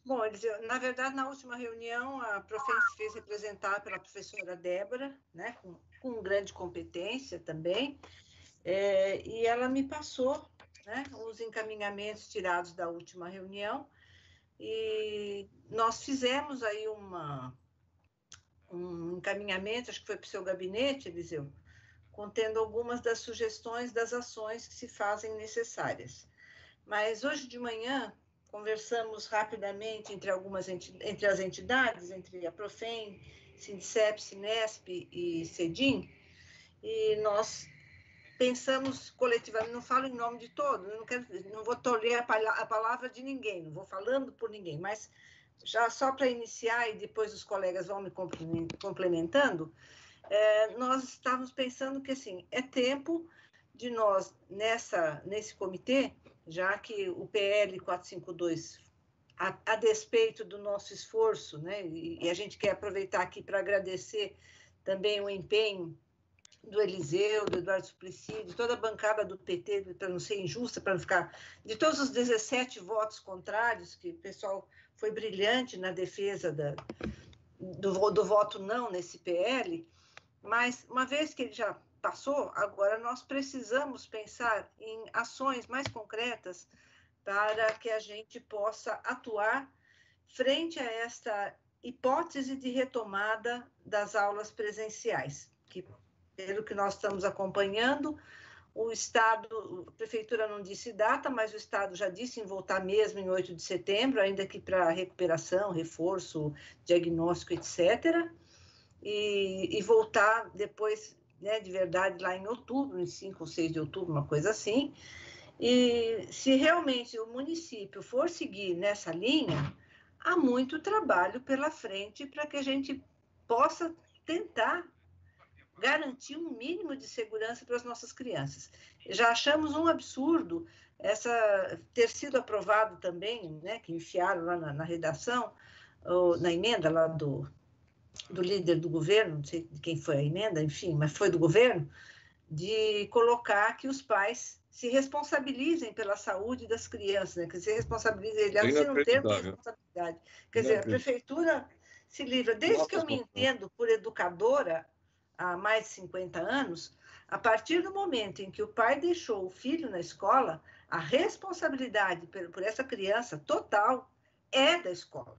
Bom, na verdade, na última reunião, a Profem se fez representar pela professora Débora, né, com grande competência também, e ela me passou, né, os encaminhamentos tirados da última reunião, e nós fizemos aí um encaminhamento, acho que foi para o seu gabinete, Eliseu, contendo algumas das sugestões das ações que se fazem necessárias. Mas hoje de manhã conversamos rapidamente entre as entidades, entre a Profem, Sindicep, Sinesp e Cedim, e nós pensamos coletivamente, não falo em nome de todos, não vou tolher a palavra de ninguém, não vou falando por ninguém, mas já só para iniciar e depois os colegas vão me complementando, nós estávamos pensando que, assim, é tempo de nós, nesse comitê, já que o PL 452, a despeito do nosso esforço, né, e a gente quer aproveitar aqui para agradecer também o empenho do Eliseu, do Eduardo Suplicy, de toda a bancada do PT, para não ser injusta, para não ficar... De todos os 17 votos contrários, que o pessoal foi brilhante na defesa do voto não nesse PL, mas uma vez que ele já passou, agora nós precisamos pensar em ações mais concretas para que a gente possa atuar frente a esta hipótese de retomada das aulas presenciais, que, pelo que nós estamos acompanhando, o Estado, a Prefeitura não disse data, mas o Estado já disse em voltar mesmo em 8 de setembro, ainda que para recuperação, reforço, diagnóstico, etc., e voltar depois, né, de verdade, lá em outubro, em 5 ou 6 de outubro, uma coisa assim. E se realmente o município for seguir nessa linha, há muito trabalho pela frente para que a gente possa tentar garantir um mínimo de segurança para as nossas crianças. Já achamos um absurdo ter sido aprovado também, né, que enfiaram lá na redação, ou na emenda lá do líder do governo, não sei de quem foi a emenda, enfim, mas foi do governo, de colocar que os pais se responsabilizem pela saúde das crianças, né? Que se responsabilizem, ele assina um termo de responsabilidade. Quer dizer, a prefeitura se livra, desde que eu me entendo por educadora há mais de 50 anos, a partir do momento em que o pai deixou o filho na escola, a responsabilidade por essa criança total é da escola.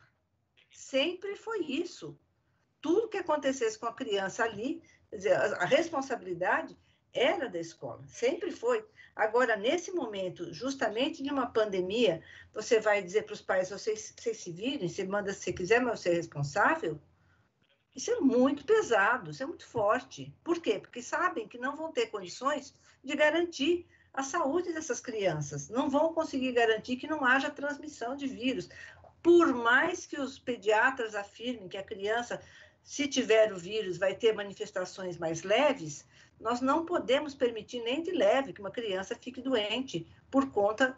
Sempre foi isso. Tudo que acontecesse com a criança ali, quer dizer, a responsabilidade era da escola, sempre foi. Agora, nesse momento, justamente de uma pandemia, você vai dizer para os pais, vocês se virem, você manda se você quiser, mas você é responsável? Isso é muito pesado, isso é muito forte. Por quê? Porque sabem que não vão ter condições de garantir a saúde dessas crianças, não vão conseguir garantir que não haja transmissão de vírus. Por mais que os pediatras afirmem que a criança, se tiver o vírus, vai ter manifestações mais leves, nós não podemos permitir nem de leve que uma criança fique doente por conta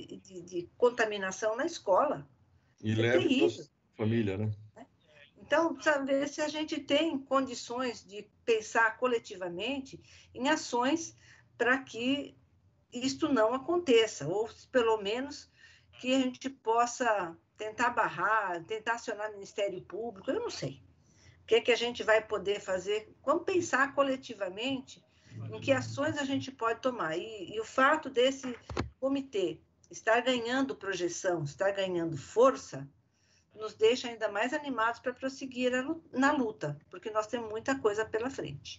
de contaminação na escola. E leve para a família, né? Então, saber se a gente tem condições de pensar coletivamente em ações para que isto não aconteça, ou pelo menos que a gente possa tentar barrar, tentar acionar o Ministério Público, eu não sei. O que é que a gente vai poder fazer? Vamos pensar coletivamente em que ações a gente pode tomar. E o fato desse comitê estar ganhando projeção, estar ganhando força, nos deixa ainda mais animados para prosseguir na luta, porque nós temos muita coisa pela frente.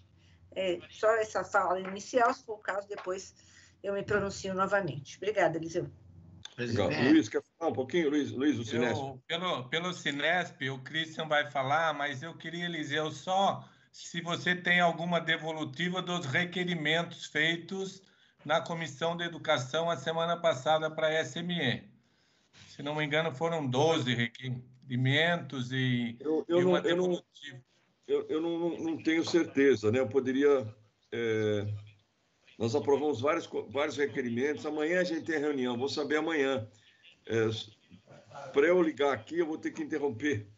Só essa fala inicial, se for o caso, depois eu me pronuncio novamente. Obrigada, Eliseu. Legal. Luiz, quer falar um pouquinho? Luiz, do Sinesp. Pelo Sinesp, o Christian vai falar, mas eu queria, Eliseu, só se você tem alguma devolutiva dos requerimentos feitos na Comissão de Educação a semana passada para a SME. Se não me engano, foram 12 requerimentos e uma devolutiva. Eu não tenho certeza, né? Eu poderia... Nós aprovamos vários requerimentos. Amanhã a gente tem reunião, vou saber amanhã. Para eu ligar aqui, eu vou ter que interromper.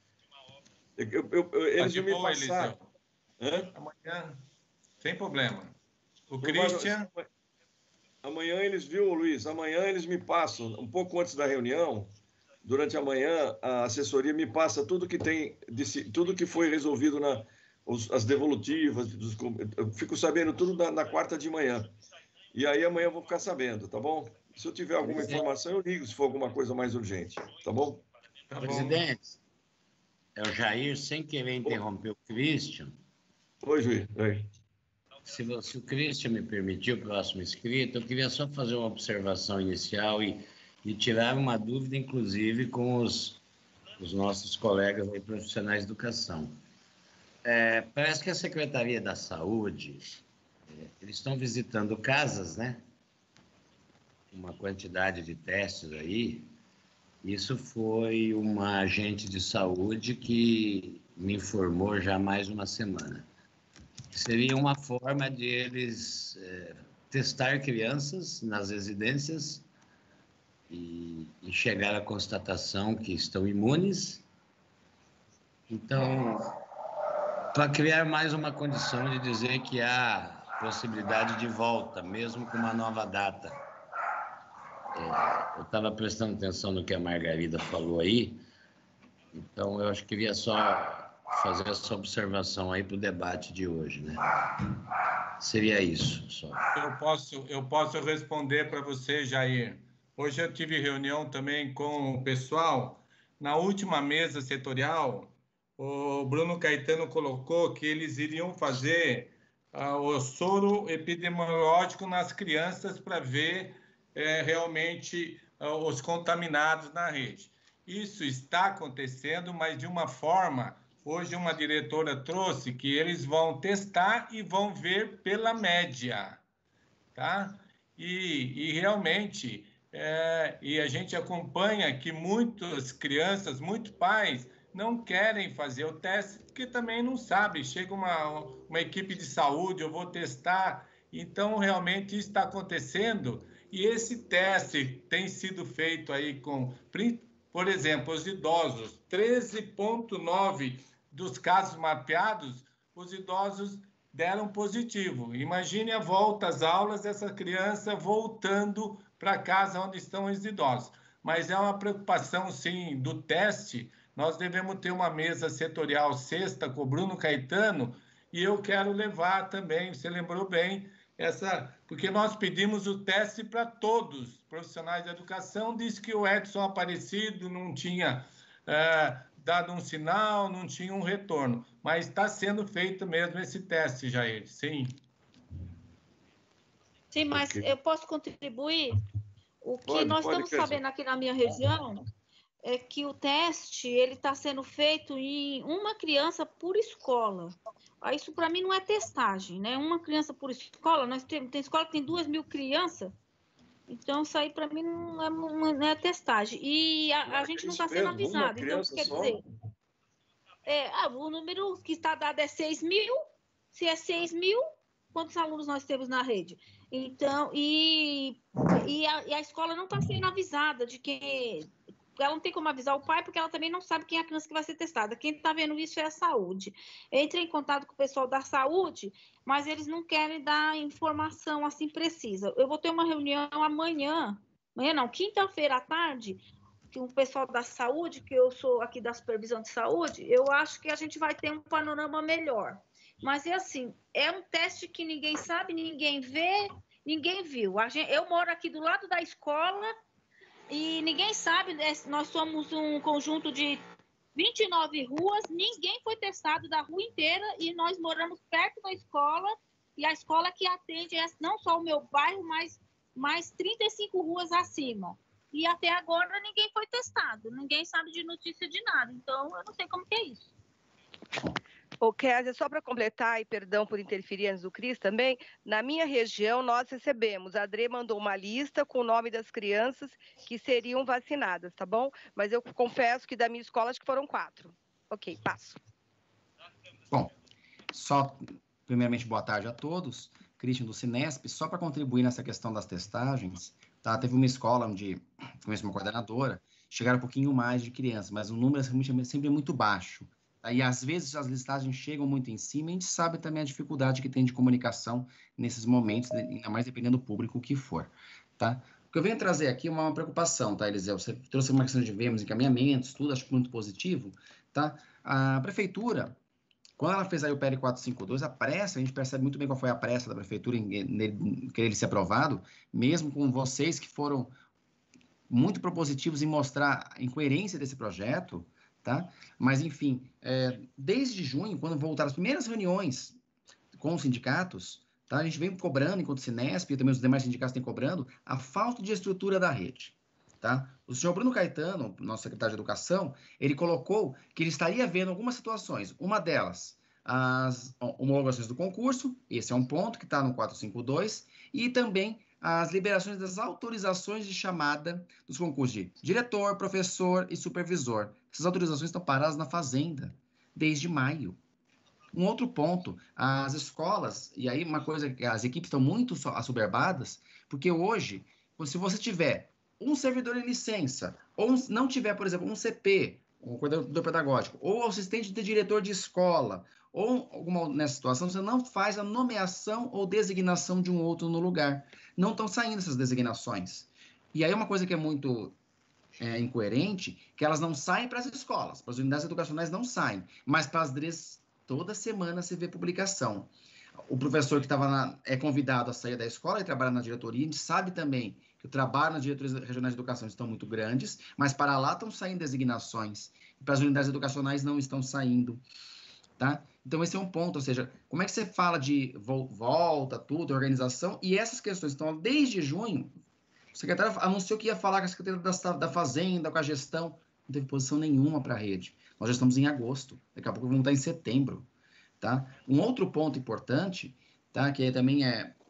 Eles vão me passar... Amanhã, sem problema. O Christian... Amanhã eles, viu, Luiz? Amanhã eles me passam, um pouco antes da reunião, durante a manhã, a assessoria me passa tudo que tem, tudo que foi resolvido as devolutivas, eu fico sabendo tudo na quarta de manhã. E aí amanhã eu vou ficar sabendo, tá bom? Se eu tiver alguma informação, eu ligo se for alguma coisa mais urgente, tá bom? Tá bom. Presidente, é o Jair, sem querer interromper o Christian. Oi, juiz. Oi. Se o Christian me permitir, o próximo inscrito, eu queria só fazer uma observação inicial e tirar uma dúvida, inclusive, com os nossos colegas aí, profissionais de educação. Parece que a Secretaria da Saúde, eles estão visitando casas, né? Uma quantidade de testes aí. Isso foi uma agente de saúde que me informou já há mais uma semana. Seria uma forma de eles testar crianças nas residências e chegar à constatação que estão imunes. Então, para criar mais uma condição de dizer que há possibilidade de volta, mesmo com uma nova data. Eu estava prestando atenção no que a Margarida falou aí, então eu acho que queria só fazer essa observação aí para o debate de hoje, né? Seria isso só. Eu posso responder para você, Jair. Hoje eu tive reunião também com o pessoal. Na última mesa setorial, o Bruno Caetano colocou que eles iriam fazer o soro epidemiológico nas crianças para ver realmente os contaminados na rede. Isso está acontecendo, mas de uma forma... Hoje uma diretora trouxe que eles vão testar e vão ver pela média, tá? E realmente, e a gente acompanha que muitas crianças, muitos pais não querem fazer o teste porque também não sabem. Chega uma equipe de saúde, eu vou testar. Então, realmente, isso está acontecendo. E esse teste tem sido feito aí com, por exemplo, os idosos, 13,9% dos casos mapeados, os idosos deram positivo. Imagine a volta às aulas dessa criança voltando para casa onde estão os idosos. Mas é uma preocupação, sim, do teste. Nós devemos ter uma mesa setorial sexta com o Bruno Caetano e eu quero levar também, você lembrou bem, porque nós pedimos o teste para todos os profissionais da educação, disse que o Edson Aparecido não tinha dado um sinal, não tinha um retorno, mas está sendo feito mesmo esse teste, Jair, sim. Sim, mas eu posso contribuir? O que nós estamos sabendo aqui na minha região é que o teste ele está sendo feito em uma criança por escola. Isso para mim não é testagem, né? Uma criança por escola, tem escola que tem 2.000 crianças, então isso aí para mim não é testagem. E a gente não está sendo avisado. Então, quer dizer, o número que está dado é 6.000. Se é 6.000, quantos alunos nós temos na rede? Então, e a escola não está sendo avisada de que... Ela não tem como avisar o pai, porque ela também não sabe quem é a criança que vai ser testada. Quem está vendo isso é a saúde. Entrei em contato com o pessoal da saúde, mas eles não querem dar informação assim precisa. Eu vou ter uma reunião quinta-feira à tarde, com o pessoal da saúde, que eu sou aqui da supervisão de saúde. Eu acho que a gente vai ter um panorama melhor. Mas é assim, é um teste que ninguém sabe, ninguém vê, ninguém viu. Eu moro aqui do lado da escola, e ninguém sabe, nós somos um conjunto de 29 ruas, ninguém foi testado da rua inteira e nós moramos perto da escola e a escola que atende não só o meu bairro, mas mais 35 ruas acima. E até agora ninguém foi testado, ninguém sabe de notícia de nada, então eu não sei como que é isso. Ô, Kézia, só para completar, e perdão por interferir antes do Cris também, na minha região nós recebemos, a Adrê mandou uma lista com o nome das crianças que seriam vacinadas, tá bom? Mas eu confesso que da minha escola acho que foram 4. Ok, passo. Bom, primeiramente, boa tarde a todos. Christian do Cinesp, só para contribuir nessa questão das testagens, tá? Teve uma escola onde, conheço uma coordenadora, chegaram um pouquinho mais de crianças, mas o número é sempre muito baixo. E às vezes as listagens chegam muito em cima e a gente sabe também a dificuldade que tem de comunicação nesses momentos, ainda mais dependendo do público que for, tá? O que eu venho trazer aqui é uma preocupação, tá, Eliseu? Você trouxe uma questão de vermos encaminhamentos, tudo, acho muito positivo, tá? A prefeitura, quando ela fez aí o PL 452, a pressa, a gente percebe muito bem qual foi a pressa da prefeitura em querer ele ser aprovado, mesmo com vocês que foram muito propositivos em mostrar a incoerência desse projeto, tá? Mas, enfim, desde junho, quando voltaram as primeiras reuniões com os sindicatos, tá? A gente vem cobrando, enquanto Sinesp e também os demais sindicatos têm cobrando, a falta de estrutura da rede. Tá? O senhor Bruno Caetano, nosso secretário de Educação, ele colocou que ele estaria vendo algumas situações. Uma delas, as homologações do concurso, esse é um ponto que está no 452, e também as liberações das autorizações de chamada dos concursos de diretor, professor e supervisor. Essas autorizações estão paradas na Fazenda desde maio. Um outro ponto, as escolas, e aí uma coisa, as equipes estão muito assoberbadas, porque hoje, se você tiver um servidor em licença, ou não tiver, por exemplo, um CP, um coordenador pedagógico, ou assistente de diretor de escola, ou alguma nessa situação, você não faz a nomeação ou designação de um outro no lugar. Não estão saindo essas designações. E aí uma coisa que é muito incoerente, que elas não saem para as escolas, para as unidades educacionais não saem, mas para as DREs, toda semana você vê publicação. O professor que é convidado a sair da escola e trabalhar na diretoria, a gente sabe também que o trabalho nas diretorias regionais de educação estão muito grandes, mas para lá estão saindo designações, e para as unidades educacionais não estão saindo, tá? Então, esse é um ponto, ou seja, como é que você fala de volta, tudo, organização, e essas questões estão desde junho. O secretário anunciou que ia falar com a Secretaria da Fazenda, com a gestão, não teve posição nenhuma para a rede. Nós já estamos em agosto, daqui a pouco vamos estar em setembro, tá? Um outro ponto importante, tá, que também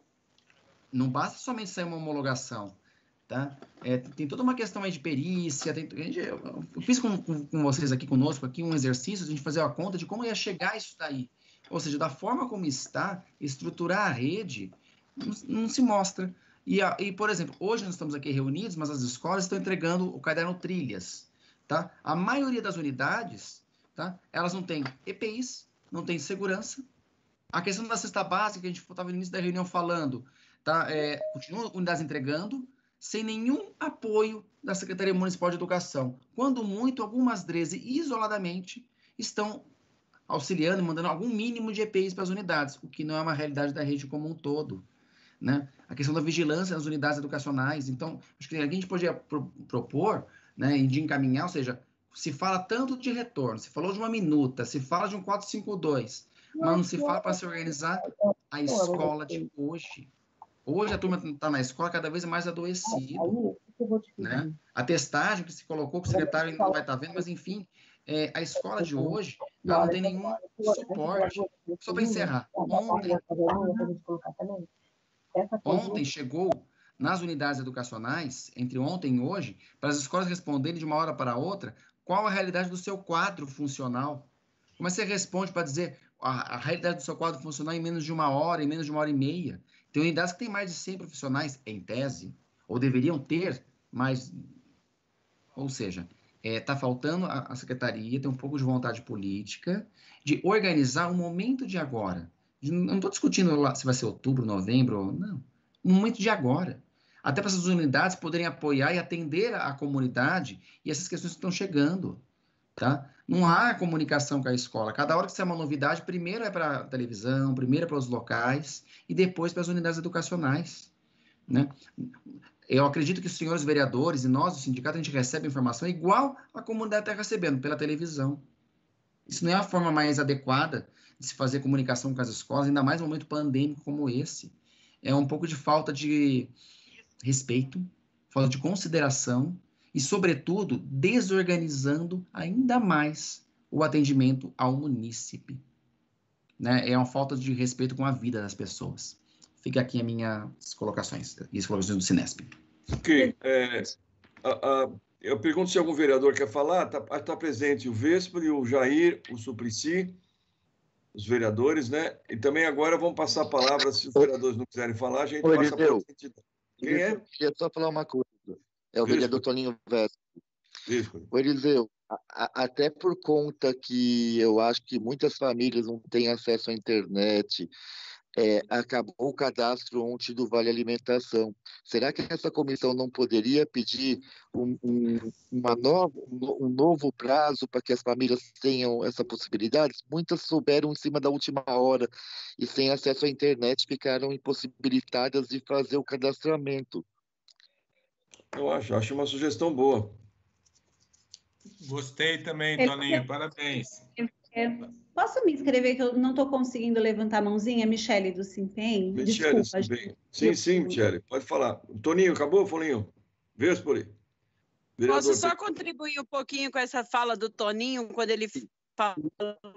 não basta somente sair uma homologação, tá? Tem toda uma questão aí de perícia, eu fiz com vocês aqui, conosco, aqui um exercício de a gente fazer a conta de como ia chegar isso daí. Ou seja, da forma como está, estruturar a rede, não se mostra. E, por exemplo, hoje nós estamos aqui reunidos, mas as escolas estão entregando o caderno Trilhas, tá? A maioria das unidades, tá? Elas não têm EPIs, não têm segurança. A questão da cesta básica, que a gente estava no início da reunião falando, tá? Continua unidades entregando, sem nenhum apoio da Secretaria Municipal de Educação. Quando muito, algumas DREs isoladamente estão auxiliando, mandando algum mínimo de EPIs para as unidades, o que não é uma realidade da rede como um todo, né? A questão da vigilância nas unidades educacionais. Então, acho que a gente podia propor, né, e de encaminhar, ou seja, se fala tanto de retorno, se falou de uma minuta, se fala de um 452, mas não se fala para se organizar a escola de hoje. Hoje a turma está na escola cada vez mais adoecida, né? A testagem que se colocou, que o secretário ainda não vai estar vendo, mas enfim, a escola de hoje, ela não tem nenhum suporte. Só para encerrar, ontem chegou nas unidades educacionais, entre ontem e hoje, para as escolas responderem de uma hora para outra qual a realidade do seu quadro funcional. Como é que você responde para dizer a realidade do seu quadro funcional em menos de uma hora, em menos de uma hora e meia? Tem unidades que têm mais de 100 profissionais, em tese, ou deveriam ter mais. Ou seja, está faltando a secretaria ter um pouco de vontade política de organizar o momento de agora. Não estou discutindo lá se vai ser outubro, novembro, não. No momento de agora. Até para essas unidades poderem apoiar e atender a comunidade e essas questões que estão chegando. Tá? Não há comunicação com a escola. Cada hora que sai uma novidade, primeiro é para a televisão, primeiro é para os locais e depois para as unidades educacionais, né? Eu acredito que os senhores vereadores e nós, do sindicato, a gente recebe informação igual a comunidade está recebendo, pela televisão. Isso não é a forma mais adequada de se fazer comunicação com as escolas, ainda mais num momento pandêmico como esse. É um pouco de falta de respeito, falta de consideração e, sobretudo, desorganizando ainda mais o atendimento ao munícipe. Né? É uma falta de respeito com a vida das pessoas. Fica aqui as minhas colocações, e as colocações do Sinesp. Ok. Eu pergunto se algum vereador quer falar. Está presente o Vespro, o Jair, o Suplicy, os vereadores, né? E também agora vamos passar a palavra, se os vereadores não quiserem falar, a gente passa para a entidade. Quem é? Eu queria só falar uma coisa. É o vereador Toninho Vespro. O Eliseu, até por conta que eu acho que muitas famílias não têm acesso à internet, acabou o cadastro ontem do Vale Alimentação. Será que essa comissão não poderia pedir um novo prazo para que as famílias tenham essa possibilidade? Muitas souberam em cima da última hora e sem acesso à internet ficaram impossibilitadas de fazer o cadastramento. Eu acho uma sugestão boa. Gostei também, Toninho, parabéns. Posso me inscrever, que eu não estou conseguindo levantar a mãozinha? Michele do Simpem? Michele, Desculpa. Sim, Michele, pode falar. Toninho, acabou, Folinho? Vêspoli. Posso só contribuir um pouquinho com essa fala do Toninho, quando ele falou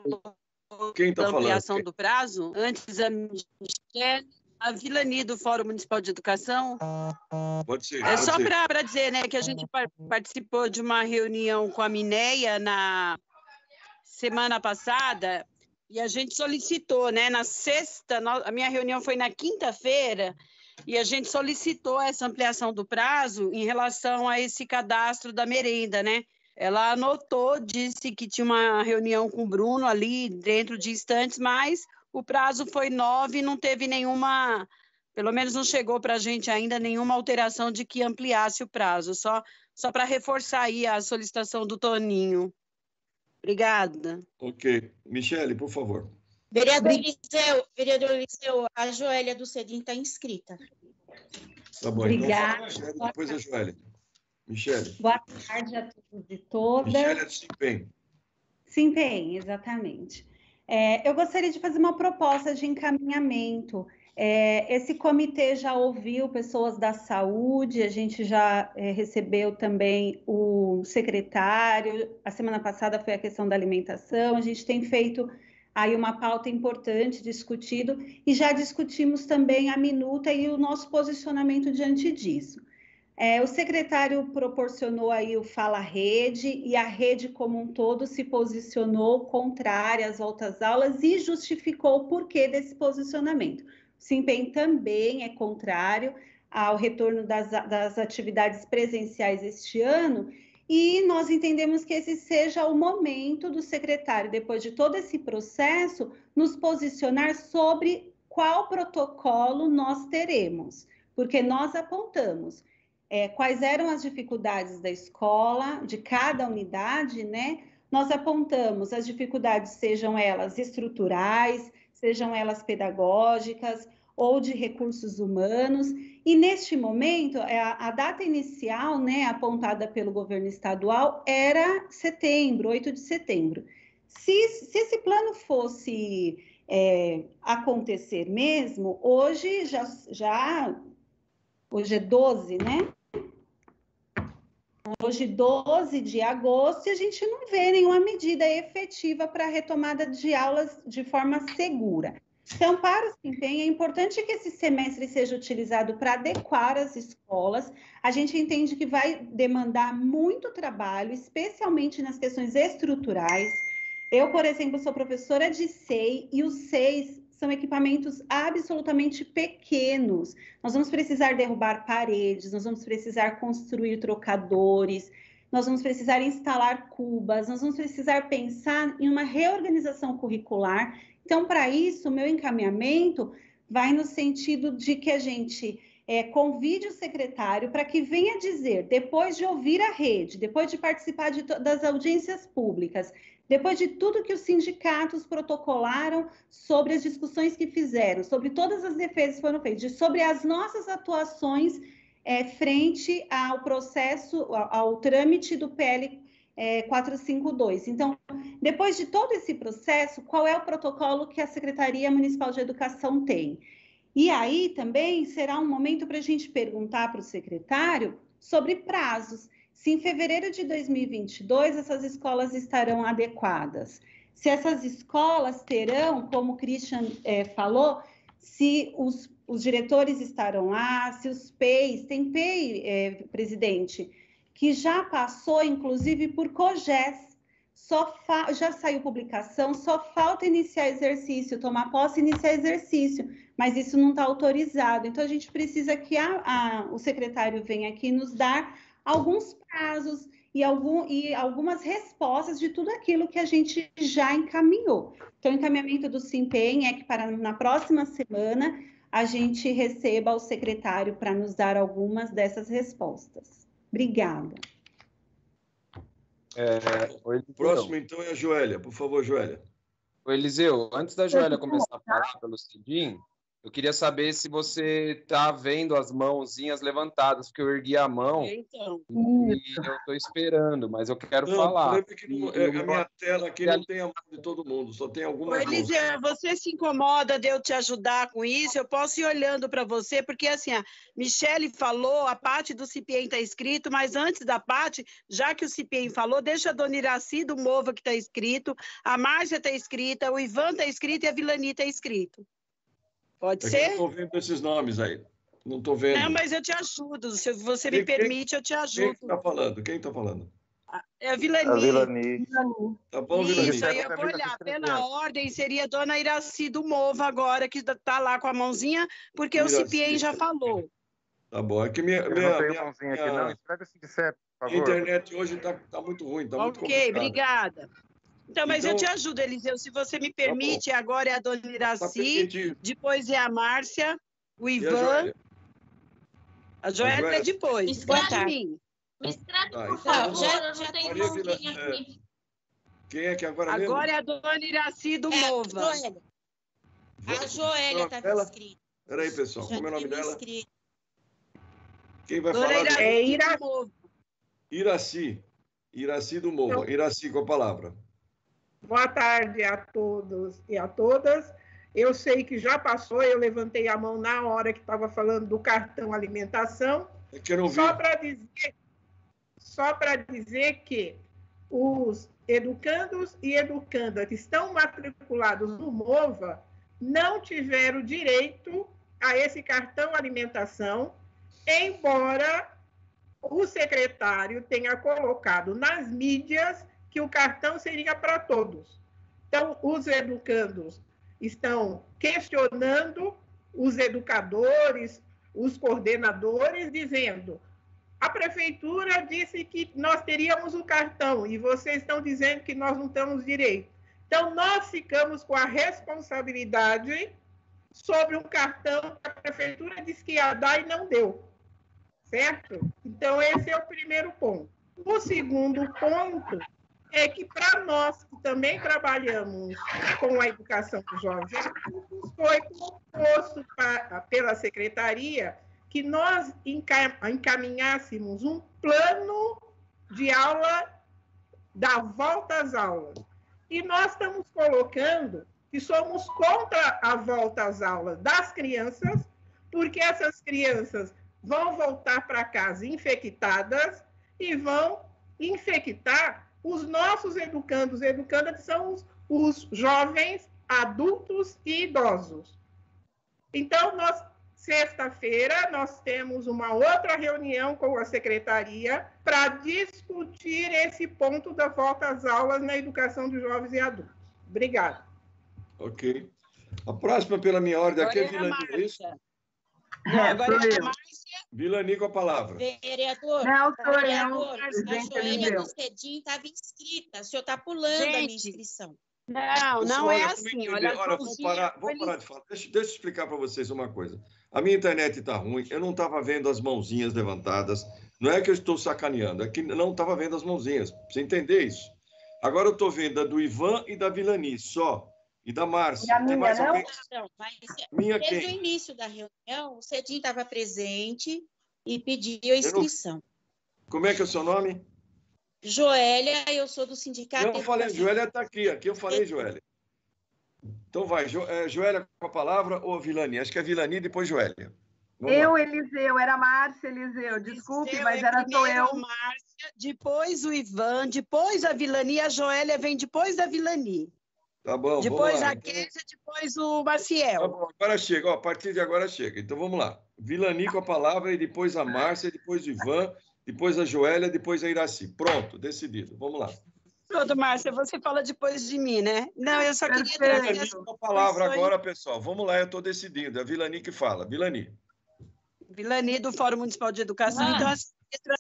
da ampliação do prazo? Antes, a Michele, a Vilani, do Fórum Municipal de Educação. Pode ser. Só para dizer, né, que a gente participou de uma reunião com a Mineia na semana passada, e a gente solicitou, né, na sexta, a minha reunião foi na quinta-feira, e a gente solicitou essa ampliação do prazo em relação a esse cadastro da merenda, né? Ela anotou, disse que tinha uma reunião com o Bruno ali dentro de instantes, mas o prazo foi 9 e não teve nenhuma, pelo menos não chegou para a gente ainda nenhuma alteração de que ampliasse o prazo, só para reforçar aí a solicitação do Toninho. Obrigada. Ok. Michele, por favor. Vereador Eliseu, a Joélia do Cedim está inscrita. Tá bom, obrigada. Então, Michele, depois a Joélia. Michele. Boa tarde a todos e todas. Michele é do Simpem. Simpem, exatamente. Eu gostaria de fazer uma proposta de encaminhamento. Esse comitê já ouviu pessoas da saúde, a gente já recebeu também o secretário, a semana passada foi a questão da alimentação, a gente tem feito aí uma pauta importante, discutido, e já discutimos também a minuta e o nosso posicionamento diante disso. O secretário proporcionou aí o Fala Rede, e a rede como um todo se posicionou contrária às voltas aulas e justificou o porquê desse posicionamento. O Simpem também é contrário ao retorno das atividades presenciais este ano, e nós entendemos que esse seja o momento do secretário, depois de todo esse processo, nos posicionar sobre qual protocolo nós teremos, porque nós apontamos quais eram as dificuldades da escola, de cada unidade, né? Nós apontamos as dificuldades, sejam elas estruturais, sejam elas pedagógicas ou de recursos humanos, e neste momento, a data inicial, né, apontada pelo governo estadual era setembro, 8 de setembro. Se esse plano fosse acontecer mesmo, hoje hoje é 12, né? Hoje, 12 de agosto, e a gente não vê nenhuma medida efetiva para a retomada de aulas de forma segura. Então, para o Simpem, é importante que esse semestre seja utilizado para adequar as escolas. A gente entende que vai demandar muito trabalho, especialmente nas questões estruturais. Eu, por exemplo, sou professora de SEI, e os SEIs são equipamentos absolutamente pequenos. Nós vamos precisar derrubar paredes, nós vamos precisar construir trocadores, nós vamos precisar instalar cubas, nós vamos precisar pensar em uma reorganização curricular. Então, para isso, o meu encaminhamento vai no sentido de que a gente convide o secretário para que venha dizer, depois de ouvir a rede, depois de participar das audiências públicas, depois de tudo que os sindicatos protocolaram sobre as discussões que fizeram, sobre todas as defesas que foram feitas, sobre as nossas atuações frente ao processo, ao trâmite do PL 452. Então, depois de todo esse processo, qual é o protocolo que a Secretaria Municipal de Educação tem? E aí também será um momento para a gente perguntar para o secretário sobre prazos. Se em fevereiro de 2022 essas escolas estarão adequadas, se essas escolas terão, como o Christian falou, se os diretores estarão lá, se os PEIs, tem PEI, presidente, que já passou, inclusive, por COGES, já saiu publicação, só falta iniciar exercício, tomar posse e iniciar exercício, mas isso não está autorizado. Então, a gente precisa que o secretário venha aqui nos dar alguns prazos e algumas respostas de tudo aquilo que a gente já encaminhou. Então, o encaminhamento do SIMPEM é que na próxima semana a gente receba o secretário para nos dar algumas dessas respostas. Obrigada. O próximo, então, é a Joélia. Por favor, Joélia. Ô, Eliseu, antes da Joélia começar a falar pelo Cidim, eu queria saber se você está vendo as mãozinhas levantadas, porque eu ergui a mão e eu estou esperando, mas eu quero falar. A minha tela aqui não tem a mão de todo mundo, só tem algumas mãos. Eliseu, você se incomoda de eu te ajudar com isso? Eu posso ir olhando para você, porque assim, a Michele falou, a parte do CIPIEM está escrito, mas antes da parte, já que o CIPIEM falou, deixa a dona Iraci do Mova que está escrito, a Márcia está escrita, o Ivan está escrito e a Vilani está escrito. Pode ser? Eu não estou vendo esses nomes aí. Não estou vendo. Não, mas eu te ajudo. Se você me permite, eu te ajudo. Quem está falando? Quem está falando? É a Vilani. A Vilani. Tá bom, Vilani. Isso, aí eu vou olhar. Pela ordem, seria a dona Iraci do Mova agora, que está lá com a mãozinha, porque Iraci. O CIPIEM já falou. Tá bom. É que minha mãozinha aqui, não. Escreve se disser, por favor. A internet hoje está muito ruim, está muito complicado. Ok, obrigada. Então, mas eu te ajudo, Eliseu. Se você me permite, agora é a dona Iraci, depois é a Márcia, o Ivan. A Joélia é depois. Boa tarde. Me escreve, por favor, eu não tenho mãozinha aqui. Quem é que agora mesmo? Agora é a dona Iraci do Mova. A Joélia estava escrita. Espera aí, pessoal. Como é o nome dela? Quem vai dona falar? Iraci. Iraci do Mova. Iraci, com a palavra. Boa tarde a todos e a todas. Eu sei que já passou, eu levantei a mão na hora que estava falando do cartão alimentação. É que eu não vi. Só para dizer que os educandos e educandas que estão matriculados no MOVA não tiveram direito a esse cartão alimentação, embora o secretário tenha colocado nas mídias que o cartão seria para todos. Então, os educandos estão questionando os educadores, os coordenadores, dizendo: a prefeitura disse que nós teríamos o cartão e vocês estão dizendo que nós não temos direito. Então, nós ficamos com a responsabilidade sobre um cartão que a prefeitura disse que ia dar e não deu. Certo? Então, esse é o primeiro ponto. O segundo ponto é que, para nós que também trabalhamos com a educação dos jovens, foi proposto pela secretaria que nós encaminhássemos um plano de aula da volta às aulas. E nós estamos colocando que somos contra a volta às aulas das crianças, porque essas crianças vão voltar para casa infectadas e vão infectar os nossos educandos e educandas, que são os jovens, adultos e idosos. Então, sexta-feira, nós temos uma outra reunião com a secretaria para discutir esse ponto da volta às aulas na educação de jovens e adultos. Obrigada. Ok. A próxima, pela minha ordem, aqui é Vilani, é isso? Agora é a Márcia. Vilani com a palavra. Vereador, a Joélia do Cedim estava inscrita. O senhor está pulando a minha inscrição. Não é assim. Olha, vamos parar de falar. Deixa eu explicar para vocês uma coisa. A minha internet está ruim, eu não estava vendo as mãozinhas levantadas. Não é que eu estou sacaneando, é que não estava vendo as mãozinhas. Pra você entender isso. Agora eu estou vendo a do Ivan e da Vilani só. E da Márcia. Tem mais alguém? Minha desde o início da reunião, o Cedim estava presente e pediu a inscrição. Como é que é o seu nome? Joélia, eu sou do sindicato. Eu falei, Joélia está aqui. Aqui eu falei, Joélia. Então vai, Joélia com a palavra ou Vilani? Acho que é Vilani e depois Joélia. Eliseu, era Márcia, Eliseu. Desculpe, mas era só eu. A Márcia, depois o Ivan, depois a Vilani, a Joélia vem depois da Vilani. Tá bom, depois vamos lá. A Kézia, depois o Maciel. Tá bom, agora chega, a partir de agora chega. Então vamos lá. Vilani com a palavra, e depois a Márcia, depois o Ivan, depois a Joélia, depois a Iraci. Pronto, decidido. Vamos lá. Pronto, Márcia, você fala depois de mim, né? Não, eu só queria trazer a palavra agora, pessoal. Vamos lá, eu estou decidindo. É a Vilani que fala. Vilani. Vilani, do Fórum Municipal de Educação. Então,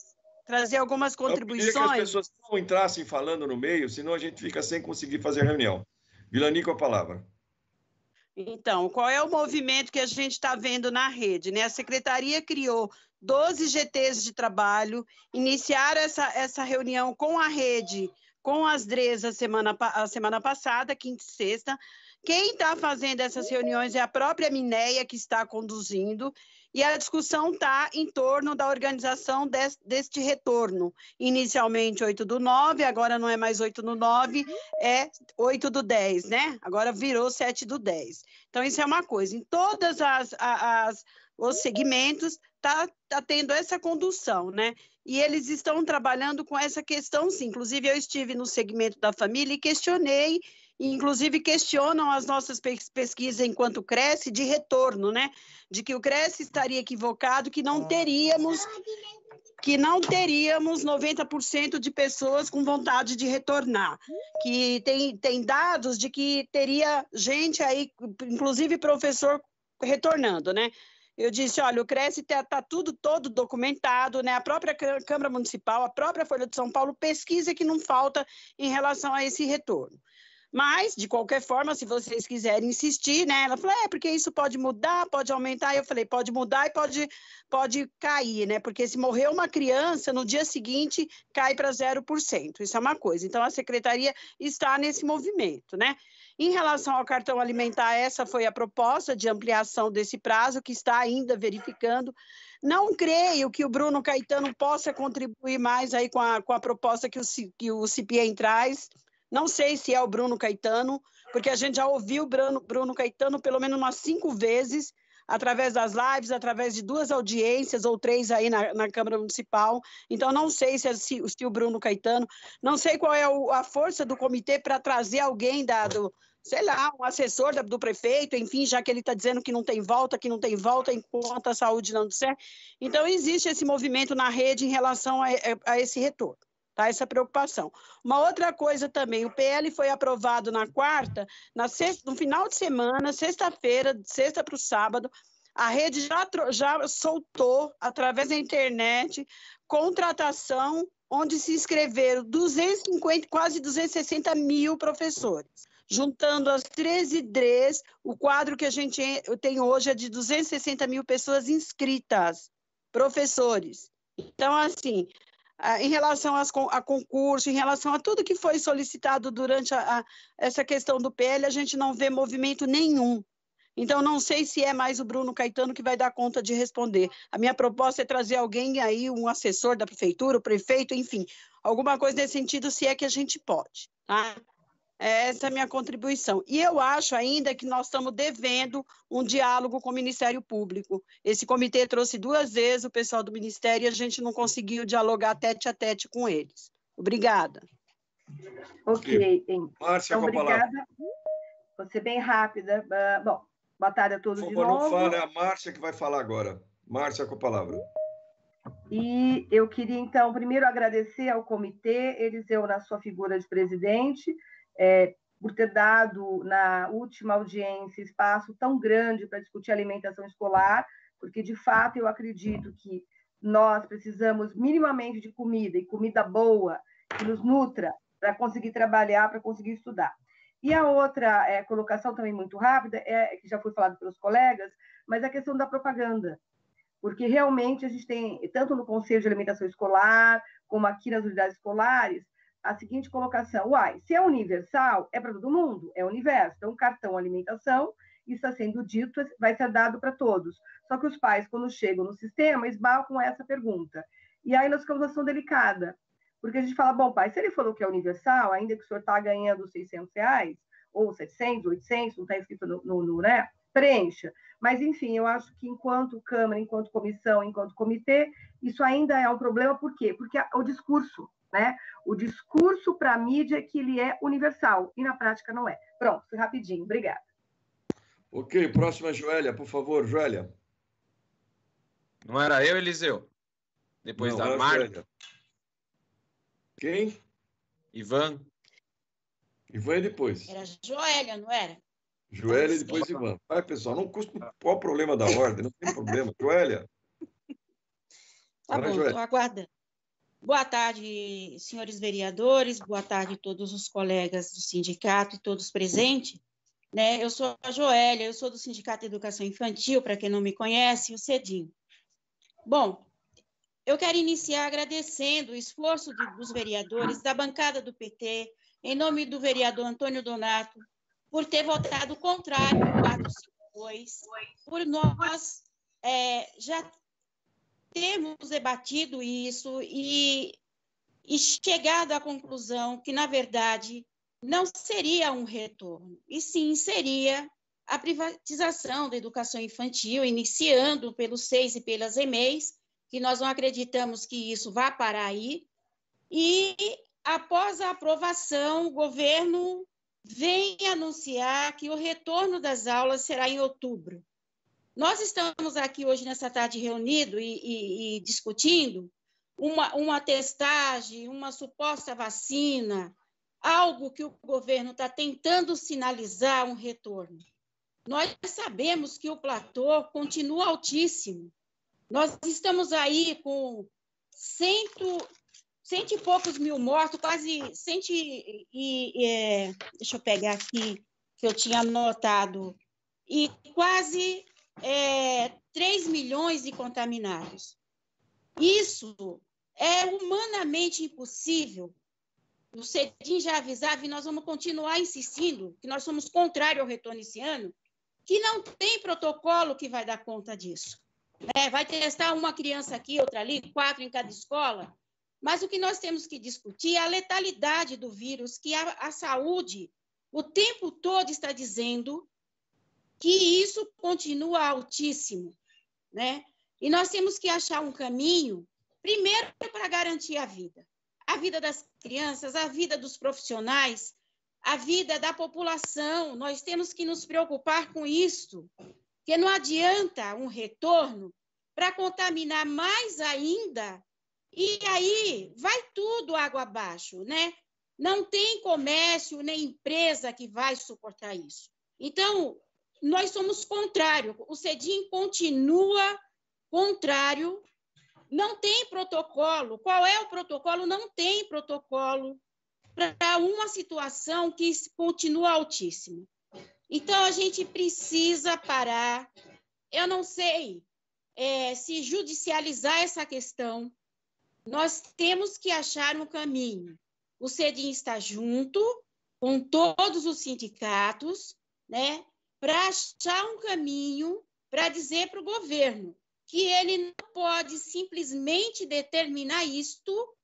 trazer algumas contribuições. Eu queria que as pessoas não entrassem falando no meio, senão a gente fica sem conseguir fazer a reunião. Vilani, com a palavra. Então, qual é o movimento que a gente está vendo na rede, né? A Secretaria criou 12 GTs de trabalho, iniciaram essa reunião com a rede, com as DREs a semana passada, quinta e sexta. Quem está fazendo essas reuniões é a própria Mineia, que está conduzindo, e a discussão está em torno da organização deste retorno. Inicialmente 8/9, agora não é mais 8/9, é 8/10, né? Agora virou 7/10. Então, isso é uma coisa. Em todos os segmentos está tendo essa condução, né? E eles estão trabalhando com essa questão, sim. Inclusive, eu estive no segmento da família e questionei, inclusive questionam as nossas pesquisas enquanto Cresce de retorno, né? De que o Cresce estaria equivocado, que não teríamos 90% de pessoas com vontade de retornar, que tem dados de que teria gente aí, inclusive professor, retornando, né? Eu disse, olha, o Cresce está tudo todo documentado, né? A própria Câmara Municipal, a própria Folha de São Paulo pesquisa que não falta em relação a esse retorno. Mas, de qualquer forma, se vocês quiserem insistir, né? Ela falou, porque isso pode mudar, pode aumentar. Eu falei, pode mudar e pode cair, né? Porque se morrer uma criança, no dia seguinte, cai para 0%. Isso é uma coisa. Então, a Secretaria está nesse movimento, né? Em relação ao cartão alimentar, essa foi a proposta de ampliação desse prazo, que está ainda verificando. Não creio que o Bruno Caetano possa contribuir mais aí com a proposta que o CIPIEM traz. Não sei se é o Bruno Caetano, porque a gente já ouviu o Bruno Caetano pelo menos umas 5 vezes, através das lives, através de 2 audiências ou 3 aí na Câmara Municipal. Então, não sei se é o Bruno Caetano, não sei qual é a força do comitê para trazer alguém sei lá, um assessor do prefeito, enfim, já que ele está dizendo que não tem volta enquanto a saúde não disser. Então, existe esse movimento na rede em relação a esse retorno. Tá, essa preocupação. Uma outra coisa também, o PL foi aprovado na quarta, no final de semana, sexta-feira, de sexta para o sábado, a rede já soltou, através da internet, contratação, onde se inscreveram 250, quase 260 mil professores. Juntando as 13 DREs, o quadro que a gente tem hoje é de 260 mil pessoas inscritas, professores. Então, assim, em relação a concurso, em relação a tudo que foi solicitado durante essa questão do PL, a gente não vê movimento nenhum. Então, não sei se é mais o Bruno Caetano que vai dar conta de responder. A minha proposta é trazer alguém aí, um assessor da prefeitura, o prefeito, enfim, alguma coisa nesse sentido, se é que a gente pode, tá? Essa é a minha contribuição. E eu acho ainda que nós estamos devendo um diálogo com o Ministério Público. Esse comitê trouxe 2 vezes o pessoal do Ministério e a gente não conseguiu dialogar tete a tete com eles. Obrigada. Ok. Márcia, então, obrigada. Vou ser bem rápida. Bom, boa tarde a todos de novo. Não fala, é a Márcia que vai falar agora. Márcia, com a palavra. E eu queria, então, primeiro agradecer ao comitê, Eliseu, na sua figura de presidente, por ter dado, na última audiência, espaço tão grande para discutir alimentação escolar, porque, de fato, eu acredito que nós precisamos minimamente de comida, e comida boa, que nos nutra, para conseguir trabalhar, para conseguir estudar. E a outra colocação também muito rápida, que já foi falado pelos colegas, mas a questão da propaganda. Porque, realmente, a gente tem, tanto no Conselho de Alimentação Escolar, como aqui nas unidades escolares, a seguinte colocação: se é universal, é para todo mundo, é universo. Então, o cartão alimentação, está sendo dito, vai ser dado para todos. Só que os pais, quando chegam no sistema, esbarram com essa pergunta. E aí nós ficamos numa situação delicada, porque a gente fala, bom, pai, se ele falou que é universal, ainda que o senhor está ganhando R$600, ou 700, 800, não está escrito né? Preencha. Mas, enfim, eu acho que enquanto Câmara, enquanto comissão, enquanto comitê, isso ainda é um problema. Por quê? Porque o discurso, né? O discurso para a mídia é que ele é universal, e na prática não é. Pronto, foi rapidinho. Obrigada. Ok, próxima, Joélia, por favor, Joélia. Não era eu, Eliseu? Depois da Marta. Quem? Ivan. Ivan é depois. Era Joélia, não era? Joélia e depois Ivan. Vai, pessoal, não custa. Qual o problema da ordem? Não tem problema. Joélia. Tá bom, estou aguardando. Boa tarde, senhores vereadores, boa tarde a todos os colegas do sindicato e todos presentes. Eu sou a Joélia, eu sou do Sindicato de Educação Infantil, para quem não me conhece, o CEDIM. Bom, eu quero iniciar agradecendo o esforço dos vereadores, da bancada do PT, em nome do vereador Antônio Donato, por ter votado contrário ao 452, por nós já termos debatido isso e chegado à conclusão que, na verdade, não seria um retorno, e sim seria a privatização da educação infantil, iniciando pelos SEIs e pelas EMEIs, que nós não acreditamos que isso vá parar aí, e após a aprovação, o governo vem anunciar que o retorno das aulas será em outubro. Nós estamos aqui hoje, nessa tarde, reunidos e discutindo uma testagem, uma suposta vacina, algo que o governo está tentando sinalizar um retorno. Nós sabemos que o platô continua altíssimo. Nós estamos aí com cento e poucos mil mortos, quase deixa eu pegar aqui, que eu tinha anotado, e quase 3 milhões de contaminados. Isso é humanamente impossível. O CEDIM já avisava, e nós vamos continuar insistindo, que nós somos contrários ao retorno esse ano, que não tem protocolo que vai dar conta disso. Vai testar uma criança aqui, outra ali, 4 em cada escola, mas o que nós temos que discutir é a letalidade do vírus, que a saúde o tempo todo está dizendo que isso continua altíssimo, E nós temos que achar um caminho, primeiro, para garantir a vida das crianças, a vida dos profissionais, a vida da população. Nós temos que nos preocupar com isso, porque não adianta um retorno para contaminar mais ainda, e aí vai tudo água abaixo, Não tem comércio nem empresa que vai suportar isso. Então, nós somos contrários. O CEDIM continua contrário. Não tem protocolo. Qual é o protocolo? Não tem protocolo para uma situação que continua altíssima. Então, a gente precisa parar. Eu não sei se judicializar essa questão. Nós temos que achar um caminho. O CEDIM está junto com todos os sindicatos, para achar um caminho para dizer para o governo que ele não pode simplesmente determinar isto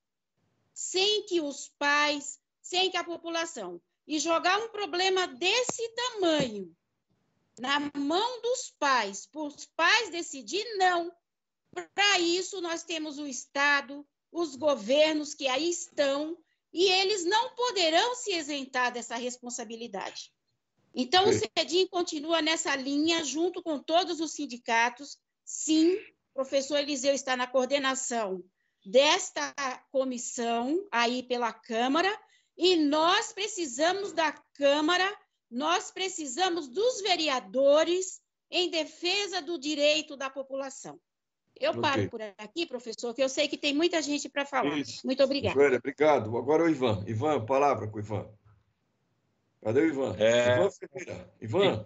sem que os pais, sem que a população, e jogar um problema desse tamanho na mão dos pais, para os pais decidir, não. Para isso, nós temos o Estado, os governos que aí estão, e eles não poderão se isentar dessa responsabilidade. Então, o CEDIM continua nessa linha, junto com todos os sindicatos. Sim, o professor Eliseu está na coordenação desta comissão aí pela Câmara, e nós precisamos da Câmara, nós precisamos dos vereadores em defesa do direito da população. Eu paro por aqui, professor, que eu sei que tem muita gente para falar. Isso. Muito obrigada. Joélia, obrigado. Agora o Ivan. Ivan, palavra com o Ivan. Cadê o Ivan? Ivan Ferreira. Ivan.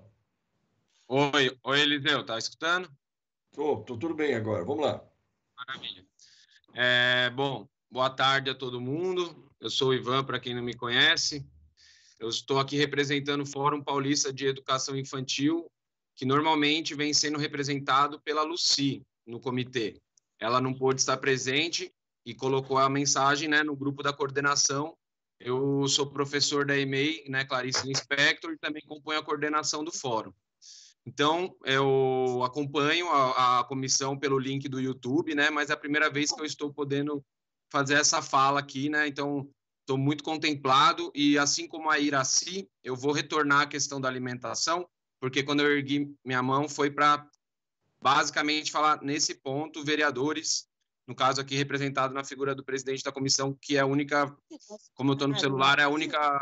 Oi, Eliseu, tá escutando? Tô tudo bem agora. Vamos lá. Maravilha. Bom, boa tarde a todo mundo. Eu sou o Ivan, para quem não me conhece. Eu estou aqui representando o Fórum Paulista de Educação Infantil, que normalmente vem sendo representado pela Lucy no comitê. Ela não pôde estar presente e colocou a mensagem, no grupo da coordenação. Eu sou professor da EMEI, Clarice Lispector, e também componho a coordenação do fórum. Então, eu acompanho a comissão pelo link do YouTube, mas é a primeira vez que eu estou podendo fazer essa fala aqui, Então, estou muito contemplado, e assim como a Iraci, eu vou retornar à questão da alimentação, porque quando eu ergui minha mão foi para basicamente falar nesse ponto, vereadores, no caso aqui representado na figura do presidente da comissão, que é a única, como eu estou no celular, é a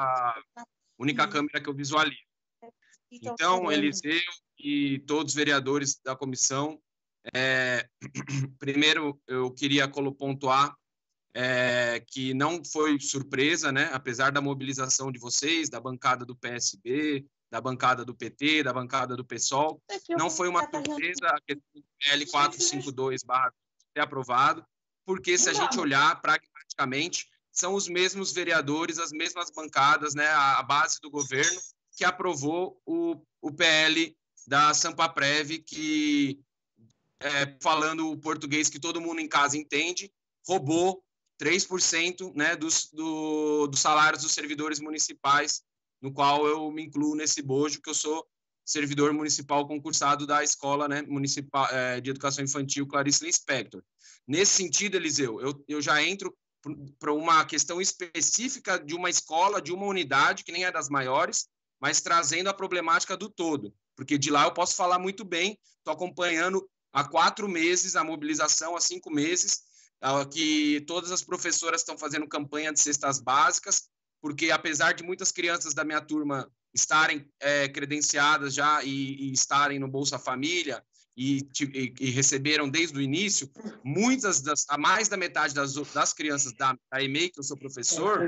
única câmera que eu visualizo. Então, Eliseu e todos os vereadores da comissão, primeiro eu queria pontuar que não foi surpresa, né? Apesar da mobilização de vocês, da bancada do PSB, da bancada do PT, da bancada do PSOL, não foi uma surpresa a questão do PL 452 ser aprovado, porque se a gente olhar pragmaticamente, são os mesmos vereadores, as mesmas bancadas, né? A base do governo que aprovou o PL da Sampaprev, que, falando o português que todo mundo em casa entende, roubou 3%, né, dos salários dos servidores municipais, no qual eu me incluo nesse bojo, que eu sou servidor municipal concursado da Escola, né, Municipal de Educação Infantil Clarice Lispector. Nesse sentido, Eliseu, eu já entro para uma questão específica de uma escola, de uma unidade, que nem é das maiores, mas trazendo a problemática do todo, porque de lá eu posso falar muito bem, estou acompanhando há 4 meses a mobilização, há 5 meses, que todas as professoras estão fazendo campanha de cestas básicas, porque apesar de muitas crianças da minha turma estarem credenciadas já e estarem no Bolsa Família e receberam desde o início, a mais da metade das crianças da EMEI, que eu sou professor,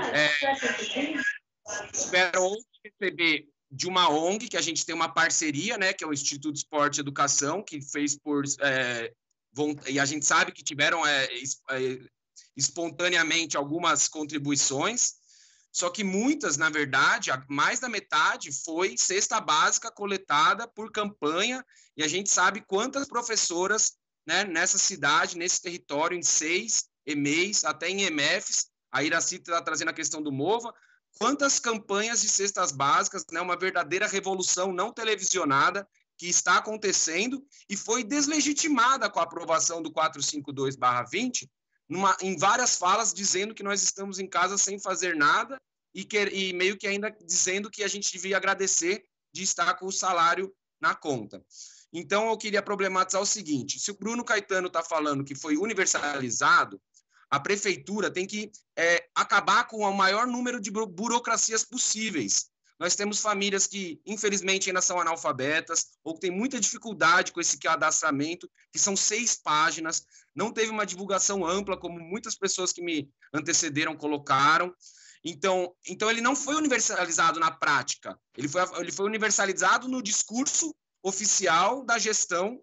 esperam receber de uma ONG, que a gente tem uma parceria, né, que é o Instituto Esporte e Educação, que fez e a gente sabe que tiveram espontaneamente algumas contribuições, só que muitas, na verdade, mais da metade foi cesta básica coletada por campanha, e a gente sabe quantas professoras, né, nessa cidade, nesse território, em 6 EMEIs, até em EMFs, a Iraci está trazendo a questão do MOVA, quantas campanhas de cestas básicas, né, uma verdadeira revolução não televisionada, que está acontecendo e foi deslegitimada com a aprovação do 452/20, em várias falas dizendo que nós estamos em casa sem fazer nada e meio que ainda dizendo que a gente devia agradecer de estar com o salário na conta. Então, eu queria problematizar o seguinte, se o Bruno Caetano está falando que foi universalizado, a prefeitura tem que acabar com o maior número de burocracias possíveis. Nós temos famílias que, infelizmente, ainda são analfabetas ou que têm muita dificuldade com esse cadastramento, que são 6 páginas, não teve uma divulgação ampla, como muitas pessoas que me antecederam colocaram. Então ele não foi universalizado na prática, ele foi universalizado no discurso oficial da gestão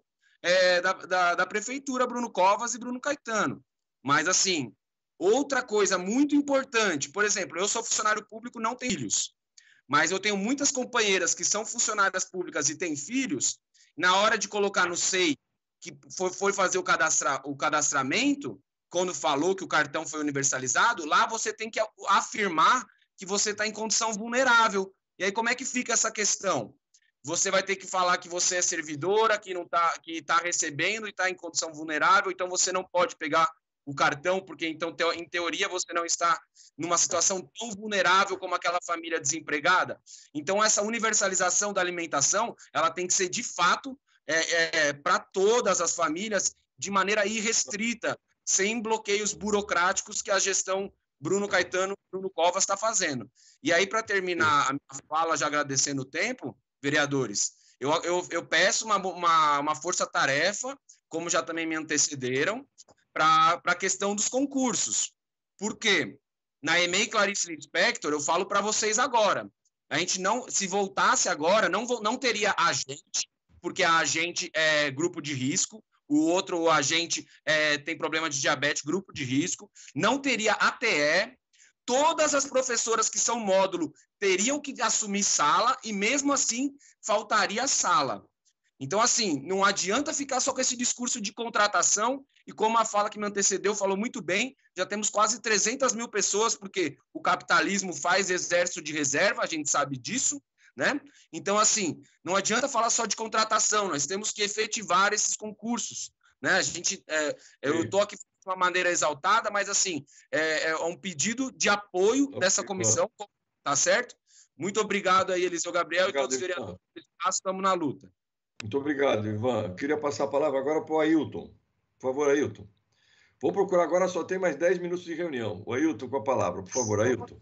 da prefeitura, Bruno Covas e Bruno Caetano. Mas, assim, outra coisa muito importante, por exemplo, eu sou funcionário público, não tenho filhos, mas eu tenho muitas companheiras que são funcionárias públicas e têm filhos, na hora de colocar no SEI, que foi fazer o cadastramento, quando falou que o cartão foi universalizado, lá você tem que afirmar que você está em condição vulnerável. E aí, como é que fica essa questão? Você vai ter que falar que você é servidora, que está recebendo e está em condição vulnerável, então você não pode pegar o cartão, porque, então, em teoria, você não está numa situação tão vulnerável como aquela família desempregada. Então, essa universalização da alimentação, ela tem que ser, de fato, para todas as famílias, de maneira irrestrita, sem bloqueios burocráticos que a gestão Bruno Caetano, Bruno Covas está fazendo. E aí, para terminar a minha fala, já agradecendo o tempo, vereadores, eu peço uma força-tarefa, como já também me antecederam, para a questão dos concursos. Por quê? Na EMEI Clarice Lispector, eu falo para vocês agora, a gente não, se voltasse agora, não teria agente, porque a agente é grupo de risco, o outro agente tem problema de diabetes, grupo de risco, não teria ATE, todas as professoras que são módulo teriam que assumir sala e, mesmo assim, faltaria sala. Então, assim, não adianta ficar só com esse discurso de contratação e, como a fala que me antecedeu falou muito bem, já temos quase 300 mil pessoas, porque o capitalismo faz exército de reserva, a gente sabe disso, né? Então, assim, não adianta falar só de contratação, nós temos que efetivar esses concursos, né? A gente, eu estou aqui de uma maneira exaltada, mas, assim, é um pedido de apoio dessa comissão, tá certo? Muito obrigado aí, Eliseu Gabriel, obrigado, e todos os vereadores. Estamos na luta. Muito obrigado, Ivan. Queria passar a palavra agora para o Ailton. Por favor, Ailton. Vou procurar agora, só tem mais 10 minutos de reunião. O Ailton com a palavra, por favor, Ailton.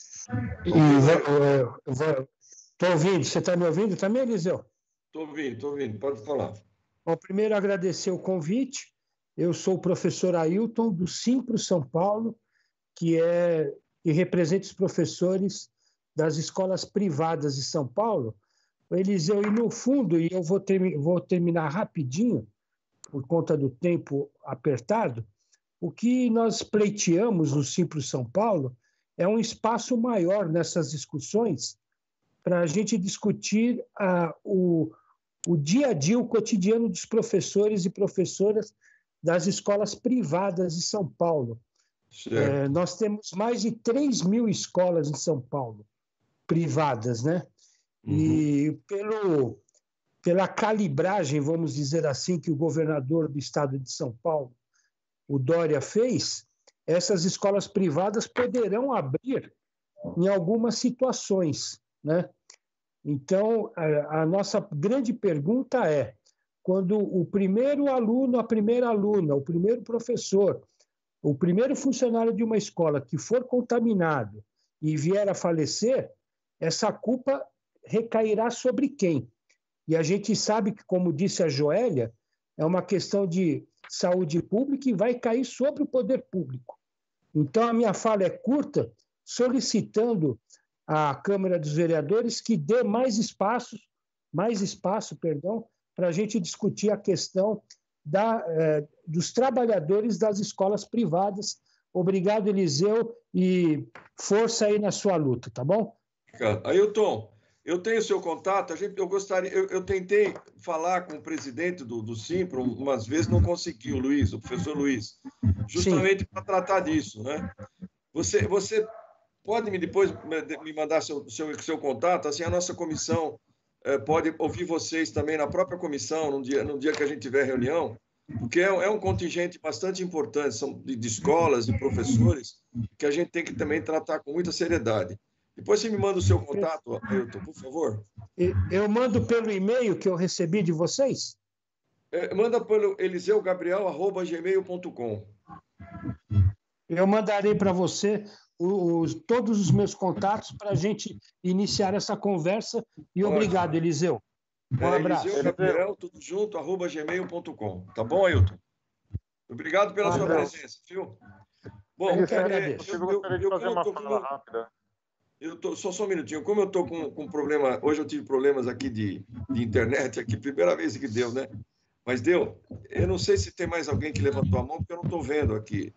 Estou ouvindo. Você está me ouvindo também, Eliseu? Estou ouvindo. Pode falar. Bom, primeiro, agradecer o convite. Eu sou o professor Ailton, do Simpro São Paulo, que representa os professores das escolas privadas de São Paulo. Eliseu, e no fundo, e eu vou terminar rapidinho, por conta do tempo apertado, o que nós pleiteamos no Simpro São Paulo é um espaço maior nessas discussões para a gente discutir o dia a dia, o cotidiano dos professores e professoras das escolas privadas de São Paulo. Nós temos mais de 3.000 escolas em São Paulo, privadas, né? E pela calibragem, vamos dizer assim, que o governador do estado de São Paulo, o Dória, fez, essas escolas privadas poderão abrir em algumas situações, né? Então, a nossa grande pergunta é, quando o primeiro aluno, a primeira aluna, o primeiro professor, o primeiro funcionário de uma escola que for contaminado e vier a falecer, essa culpa recairá sobre quem? E a gente sabe que, como disse a Joélia, é uma questão de saúde pública e vai cair sobre o poder público. Então, a minha fala é curta, solicitando à Câmara dos Vereadores que dê mais espaço, para a gente discutir a questão dos trabalhadores das escolas privadas. Obrigado, Eliseu, e força aí na sua luta, tá bom? Ailton, eu tenho seu contato. Eu tentei falar com o presidente do Simpro umas vezes, não consegui, o professor Luiz, justamente para tratar disso, né? Você pode depois me mandar seu contato? Assim, a nossa comissão pode ouvir vocês também na própria comissão, no dia que a gente tiver reunião, porque é um contingente bastante importante, são de escolas e professores, que a gente tem que também tratar com muita seriedade. Depois você me manda o seu contato, Ailton, por favor. Eu mando pelo e-mail que eu recebi de vocês? Manda pelo eliseugabriel@gmail.com. Eu mandarei para você todos os meus contatos para a gente iniciar essa conversa. E obrigado, Eliseu. Um abraço. Eliseu, tudo junto, @gmail.com. Tá bom, Ailton? Obrigado pela sua presença, viu? Bom, eu que agradeço. Eu gostaria de fazer uma fala rápida. Só um minutinho. Como eu estou com problema... Hoje eu tive problemas aqui de internet, aqui, primeira vez que deu, né? Mas deu. Eu não sei se tem mais alguém que levantou a mão, porque eu não estou vendo aqui.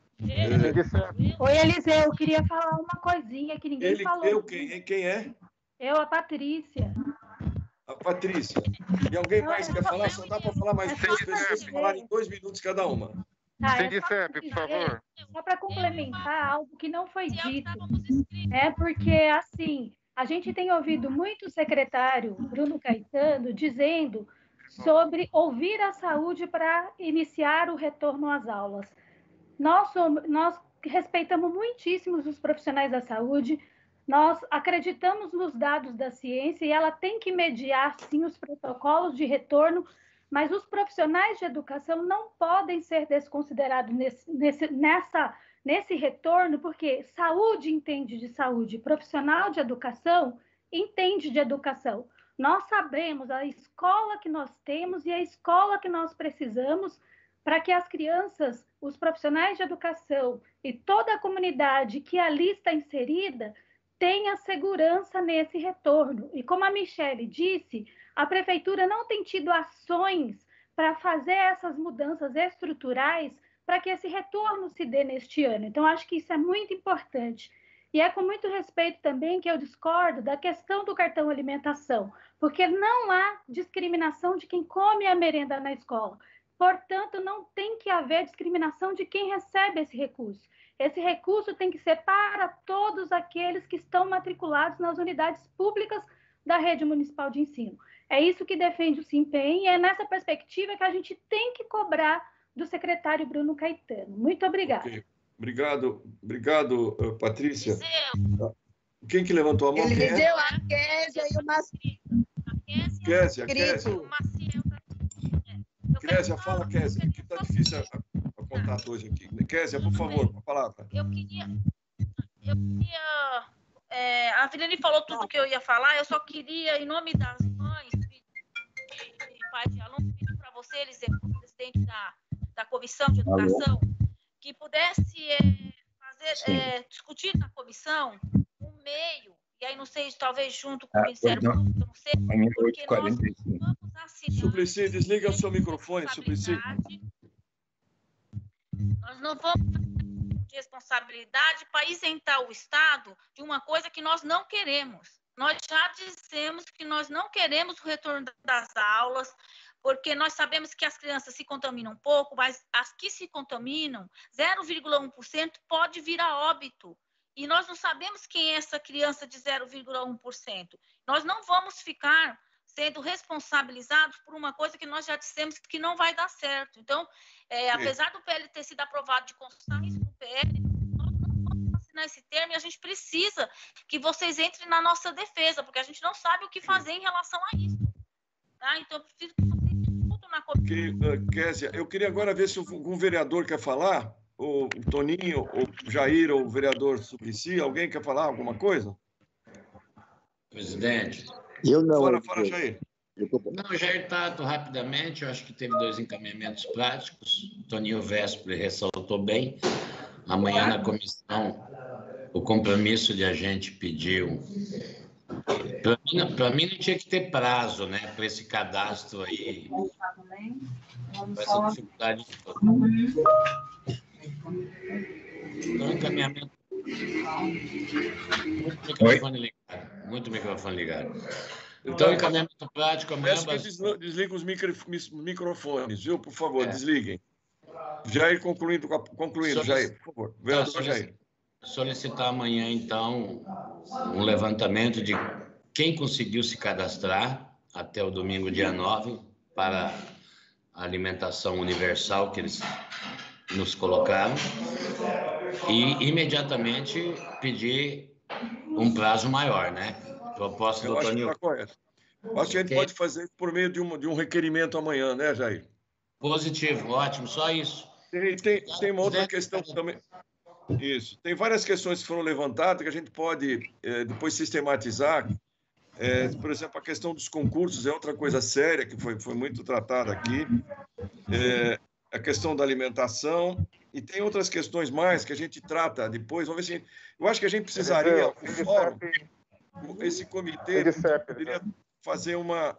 Oi, Eliseu, eu queria falar uma coisinha que ninguém falou. Quem é? Eu, a Patrícia. A Patrícia. E alguém mais quer falar? Só dá para falar mais 3 pessoas falarem em 2 minutos cada uma. Por favor. Só para complementar algo que não foi dito, porque, assim, a gente tem ouvido muito o secretário Bruno Caetano dizendo sobre ouvir a saúde para iniciar o retorno às aulas. Nós respeitamos muitíssimo os profissionais da saúde, nós acreditamos nos dados da ciência e ela tem que mediar, sim, os protocolos de retorno, mas os profissionais de educação não podem ser desconsiderados nesse retorno, porque saúde entende de saúde, profissional de educação entende de educação. Nós sabemos a escola que nós temos e a escola que nós precisamos para que as crianças, os profissionais de educação e toda a comunidade que ali está inserida tenha segurança nesse retorno. E como a Michele disse, a prefeitura não tem tido ações para fazer essas mudanças estruturais para que esse retorno se dê neste ano. Então, acho que isso é muito importante. E é com muito respeito também que eu discordo da questão do cartão alimentação, porque não há discriminação de quem come a merenda na escola. Portanto, não tem que haver discriminação de quem recebe esse recurso. Esse recurso tem que ser para todos aqueles que estão matriculados nas unidades públicas da rede municipal de ensino. É isso que defende o SIMPEM e é nessa perspectiva que a gente tem que cobrar do secretário Bruno Caetano. Muito obrigada. Okay. Obrigado, Patrícia. Quem que levantou a mão? Eliseu, a Késia e o Maciel. Késia. Késia, fala, Késia, que está difícil a contato hoje aqui. Késia, por favor, com a palavra. Eu queria a Vilene falou tudo que eu ia falar, eu só queria, em nome das mães e pais de alunos, pedir para você, Eliseu, presidente da Comissão de Educação, que pudesse discutir na comissão um meio, e aí não sei, talvez junto com o Ministério Público, não sei, porque nós vamos assinar... Suplicy, desliga o seu microfone, Suplicy. Nós não vamos de responsabilidade para isentar o Estado de uma coisa que nós não queremos. Nós já dissemos que nós não queremos o retorno das aulas, porque nós sabemos que as crianças se contaminam pouco, mas as que se contaminam, 0,1% pode vir a óbito. E nós não sabemos quem é essa criança de 0,1%. Nós não vamos ficar sendo responsabilizados por uma coisa que nós já dissemos que não vai dar certo. Então, apesar do PL ter sido aprovado de constar isso no PL, nós não vamos assinar esse termo e a gente precisa que vocês entrem na nossa defesa, porque a gente não sabe o que fazer em relação a isso. Tá? Então, eu preciso que vocês discutam na comissão. Kézia, eu queria agora ver se algum vereador quer falar, o Toninho, o Jair, ou o vereador Suplicy, alguém quer falar alguma coisa? Presidente. Eu não. Fala, Jair. Não, Jair Tato, rapidamente, eu acho que teve 2 encaminhamentos práticos. Toninho Vespre ressaltou bem. Amanhã na comissão, o compromisso de a gente pedir para mim não tinha que ter prazo, né, para esse cadastro aí. Vai ser dificuldade de todo. Então, encaminhamento. Muito microfone ligado. Então, encaminhamento prático amanhã. Peço que desliguem os microfones, viu? Por favor, desliguem. Jair, concluindo, Jair, por favor. Vereador Jair. Solicitar amanhã, então, um levantamento de quem conseguiu se cadastrar até o domingo, dia 9, para a alimentação universal que eles nos colocaram, e imediatamente pedir um prazo maior, né? Proposta do Toninho. Acho que está correto. Acho que a gente pode fazer por meio de um requerimento amanhã, né, Jair? Positivo, ótimo, só isso. Tem uma outra questão também. Isso. Tem várias questões que foram levantadas que a gente pode depois sistematizar. Por exemplo, a questão dos concursos é outra coisa séria que foi muito tratada aqui. A questão da alimentação. E tem outras questões mais que a gente trata depois. Vamos ver se... Eu acho que a gente precisaria, o fórum, esse comitê, poderia fazer uma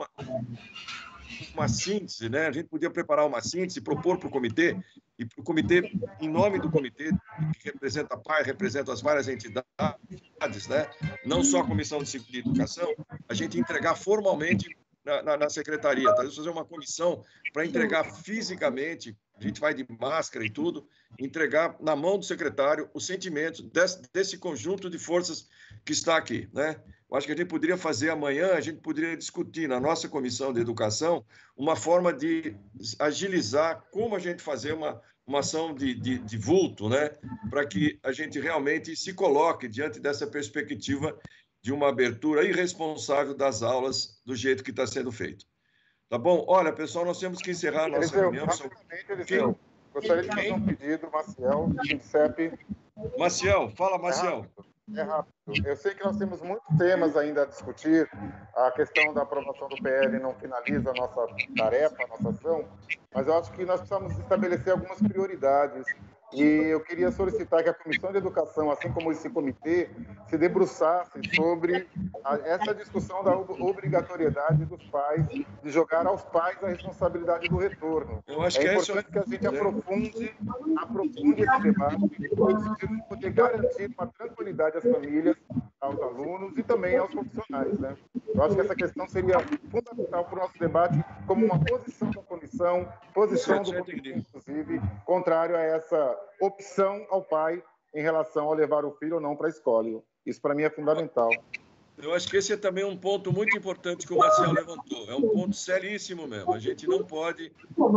síntese, né? A gente podia preparar uma síntese, propor para o comitê, e o comitê, em nome do comitê, que representa a PAI, representa as várias entidades, né? Não só a Comissão de Disciplina e Educação, a gente entregar formalmente na secretaria, talvez fazer uma comissão para entregar fisicamente, a gente vai de máscara e tudo, entregar na mão do secretário o sentimento desse conjunto de forças que está aqui, né? Eu acho que a gente poderia fazer amanhã, a gente poderia discutir na nossa Comissão de Educação uma forma de agilizar como a gente fazer uma ação de vulto, né? Para que a gente realmente se coloque diante dessa perspectiva de uma abertura irresponsável das aulas do jeito que está sendo feito. Tá bom? Olha, pessoal, nós temos que encerrar a nossa reunião. Gostaria de fazer um pedido, Maciel, do CEP. Maciel, fala, Maciel. É rápido. Eu sei que nós temos muitos temas ainda a discutir. A questão da aprovação do PL não finaliza a nossa tarefa, a nossa ação, mas eu acho que nós precisamos estabelecer algumas prioridades. E eu queria solicitar que a Comissão de Educação, assim como esse comitê, se debruçasse sobre essa discussão da obrigatoriedade dos pais, de jogar aos pais a responsabilidade do retorno. Eu acho é importante que a gente aprofunde esse debate, no sentido de poder garantir uma tranquilidade às famílias, aos alunos e também aos profissionais, né? Eu acho que essa questão seria fundamental para o nosso debate, como uma posição da comissão, posição do comitê, inclusive, contrário a essa opção ao pai em relação ao levar o filho ou não para a escola. Isso, para mim, é fundamental. Eu acho que esse é também um ponto muito importante que o Marcelo levantou. É um ponto seríssimo mesmo. A gente não pode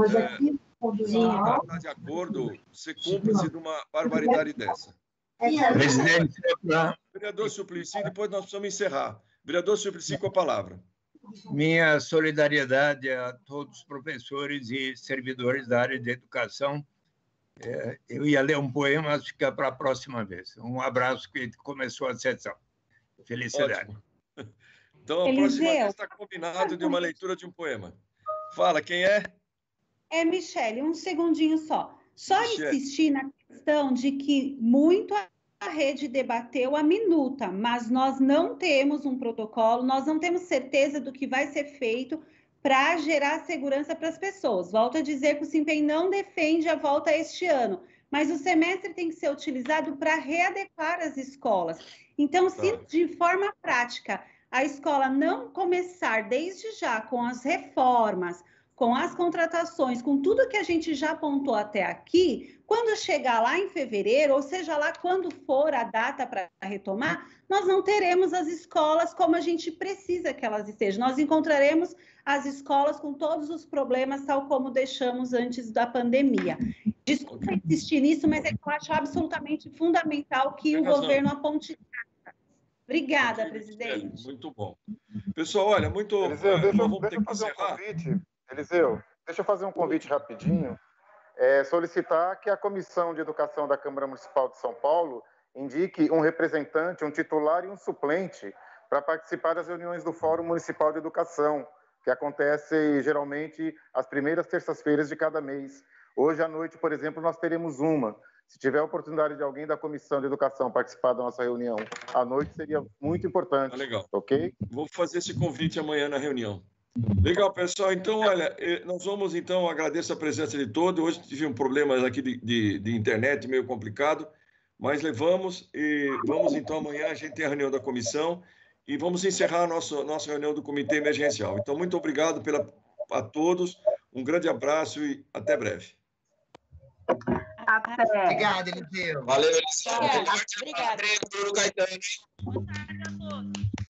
estar de acordo, ser cúmplice de uma barbaridade dessa. Presidente, Vereador Suplicy, depois nós precisamos encerrar. Vereador Suplicy, com a palavra. Minha solidariedade a todos os professores e servidores da área de educação. Eu ia ler um poema, mas fica para a próxima vez. Um abraço que começou a sessão. Felicidade. Ótimo. Então, a próxima vez está combinado de uma leitura de um poema. Fala, quem é? Michele, um segundinho só. Só Michele. insistir na questão de que muito a rede debateu a minuta, mas nós não temos um protocolo, nós não temos certeza do que vai ser feito para gerar segurança para as pessoas. Volto a dizer que o SIMPEM não defende a volta este ano, mas o semestre tem que ser utilizado para readequar as escolas. Então, se de forma prática a escola não começar desde já com as reformas, com as contratações, com tudo que a gente já apontou até aqui, quando chegar lá em fevereiro, ou seja lá quando for a data para retomar, nós não teremos as escolas como a gente precisa que elas estejam. Nós encontraremos as escolas com todos os problemas, tal como deixamos antes da pandemia. Desculpa insistir nisso, mas é que eu acho absolutamente fundamental que o governo aponte. Obrigada, presidente. Muito bom. Pessoal, olha, muito... Eliseu, deixa eu fazer um convite rapidinho. Solicitar que a Comissão de Educação da Câmara Municipal de São Paulo indique um representante, um titular e um suplente para participar das reuniões do Fórum Municipal de Educação, que acontece geralmente às primeiras terças-feiras de cada mês. Hoje à noite, por exemplo, nós teremos uma. Se tiver a oportunidade de alguém da Comissão de Educação participar da nossa reunião à noite, seria muito importante. Legal. Ok? Vou fazer esse convite amanhã na reunião. Legal, pessoal. Então, olha, nós vamos, então, agradeço a presença de todos. Hoje tive um problema aqui de internet meio complicado, mas levamos e vamos, então, amanhã a gente tem a reunião da comissão e vamos encerrar a nossa reunião do Comitê Emergencial. Então, muito obrigado a todos, um grande abraço e até breve. Até. Obrigado, Eliseu. Valeu, Eliseu. Obrigada. Bruno Caetano.